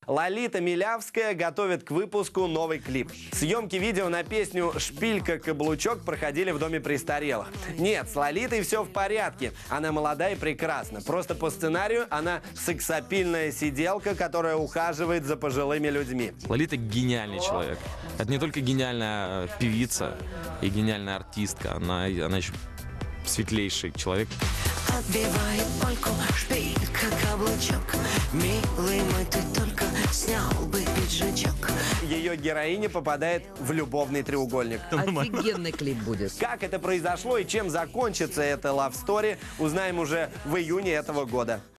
Лолита Милявская готовит к выпуску новый клип. Съемки видео на песню «Шпилька-каблучок» проходили в доме престарелых. Нет, с Лолитой все в порядке. Она молода и прекрасна. Просто по сценарию она сексапильная сиделка, которая ухаживает за пожилыми людьми. Лолита гениальный человек. Это не только гениальная певица и гениальная артистка, она еще светлейший человек. Отбивает польку, шпилька, каблучок. Милый мой, ты только снял бы пиджачок. Ее героиня попадает в любовный треугольник. Офигенный клип будет. Как это произошло и чем закончится эта love story, узнаем уже в июне этого года.